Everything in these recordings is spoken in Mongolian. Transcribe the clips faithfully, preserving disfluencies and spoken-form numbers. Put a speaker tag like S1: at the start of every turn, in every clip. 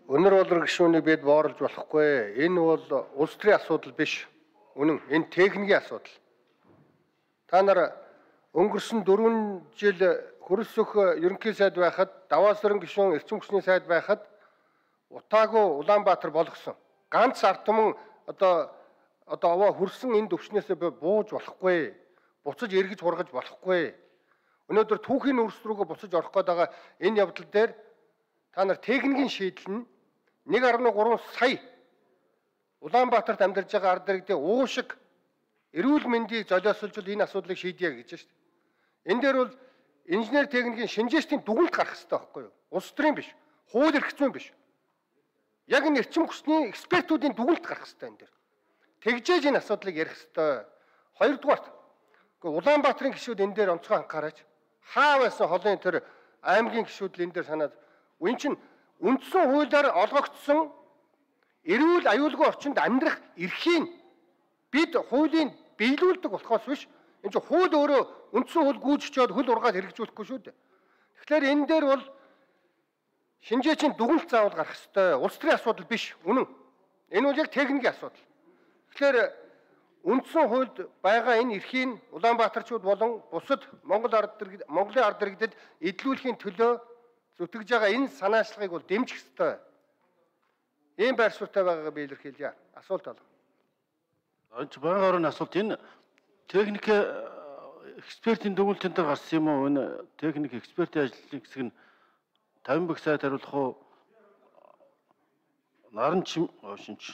S1: Өнөр болор гишүүнийг бид боорлж болохгүй. Энэ бол улс төрийн асуудал биш. Үнэн. Энэ техникийн асуудал. Та нар өнгөрсөн дөрвөн жил хөрөлс өх ерөнхий сайд байхад, Даваасран гишүүн эрчим хүчний сайд байхад утаагүй Улаанбаатар болгосон. Ганц ард түмэн одоо одоо овоо хөрсөн энэ төвчнөөс бууж болохгүй. Буцаж эргэж хургаж болохгүй. Өнөөдөр түүхийн үрс рүүгээ буцаж орох гээд байгаа энэ явдал дээр та нар техникийн шийдэл нь нэг арван гурван сая Улаанбаатарт амьдарч байгаа ард иргэдийн уушиг эрүүл мэндийг золиослж энэ асуудлыг шийдье гэж байна шүү дээ. Энэ дээр бол инженер техникийн шинжээчдийн дүгнэлт гарах хэрэгтэй байхгүй юу? Улс төрийн биш, хууль эрх зүйн биш. Яг энэ эрчим хүчний экспертүүдийн дүгнэлт гарах хэрэгтэй энэ дээр. Тэгжээж энэ асуудлыг ярих хэрэгтэй. Хоёрдугаарт Улаанбаатарын гишүүд энэ дээр онцгой анхаараач. Хаа байсан холын тэр аймгийн гишүүд л энэ дээр санаад энэ чинь үндсэн хуулиар олгогдсон эрүүл аюулгүй орчинд амьдрах эрхийг бид хуулийн биелүүлдэг болохоос биш. Энэ чинь хууль өөрөө үндсэн хууль гүйцэтгэж хөл ургаад хэрэгжүүлэхгүй шүү дээ. Тэгэхээр энэ дээр бол шинжээчийн дүгнэлт заавал гарах ёстой. Улс төрийн асуудал биш. Үнэн. Энэ бол яг техникийн асуудал. Тэгэхээр үндсэн хуульд байгаа энэ эрхийг Улаанбаатарчууд болон бусад Монгол ард иргэд Монголын ард иргэдэд эдлүүлэхийн төлөө зүтгэж байгаа энэ санаачлагыг бол дэмжих ёстой. Ийм байр суурьтай байгаагаа би илэрхийлье. Асуулт бол.
S2: Анч байгаа орны асуулт энэ техник экспертийн дүгнэлтэнд гарсан юм уу? Энэ техник экспертийн ажлын хэсэг нь тавин бүх сайд хариулах уу? Наран чим шинж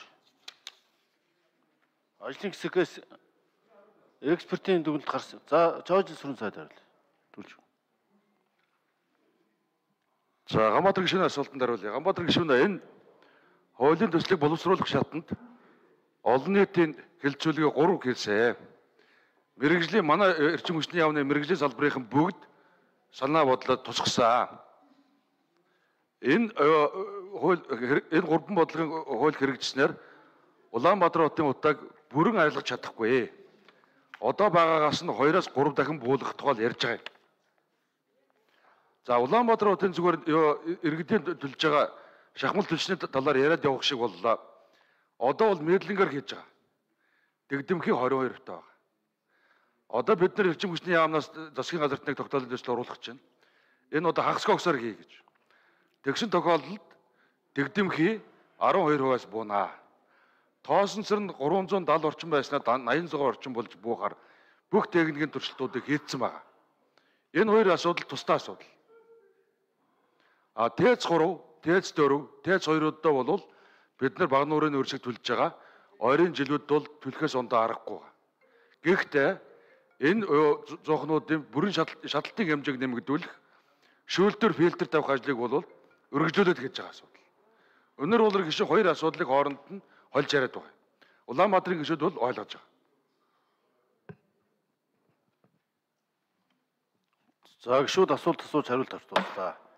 S2: ажлын хэсгээс экспертийн дүгнэлт гарсан. За Жорж сүрэн сайд хариул. Түлж.
S3: За Ганбаатар гишүүний асуултанд хариулъя. Ганбаатар гишүүнээ энэ хуулийн төслийг боловсруулах шатанд олон нийтийн хэлэлцүүлгийг гурав хэлсэн. Мэргэжлийн манай эрчим хүчний яамны мэргэжлийн салбарын бүгд санаа бодлоод тусгасан. Энэ хууль энэ гурван бодлогын хууль хэрэгжснээр Улаанбаатар хотын утааг бүрэн айлгаж чадахгүй. Одоо байгаагаас нь хоёроос гурав дахин буулгах тухай ярьж байгаа юм. За Улаанбаатар хотын зүгээр иргэдийн төлж байгаа шахмал төлчний талаар яриад явах шиг боллоо. Одоо бол мэдлэнгээр хийж байгаа. Дэгдэмхийн двадцать two хувьтай байна. Одоо бид нар эрчим хүчний яамнаас засгийн газарт нэг тогтоолын төсөл оруулах гэж байна. Энэ одоо хагасгүй огсоор хий гэж. Тэгсэн тохиолдолд дэгдэмхий twelve хувиас буунаа. Тоосонцор нь three hundred seventy орчим байснаа eighty сая орчим болж буухаар бүх техникийн туршилтуудыг хийцэн байгаа. Энэ хоёр асуудал тусдаа асуудал. А ТЭЦ three, ТЭЦ four, ТЭЦ two-удаа бол бид нар баг нуурын өршиг төлж байгаа. Ойрын жилүүд бол төлөхөөс ондоо аргагүй. Гэхдээ энэ зоохнуудын бүрэн шатлалтын хэмжээг нэмэгдүүлэх шүүлтөр фильтр тавих ажлыг бол өргөжлүүлээд хийж байгаа асуудал. Өнөр болор гişүн хоёр асуудлыг хооронд нь холж яриад байгаа. Улаанбаатарын гişүүд бол ойлгож байгаа.
S2: За гişүүд асуулт асууж хариулт авч тууслаа.